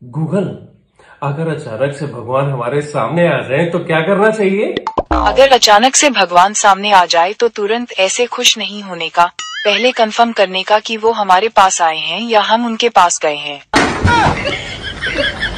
Google, अगर अचानक से भगवान हमारे सामने आ जाए तो क्या करना चाहिए? अगर अचानक से भगवान सामने आ जाए तो तुरंत ऐसे खुश नहीं होने का, पहले कंफर्म करने का कि वो हमारे पास आए हैं या हम उनके पास गए हैं।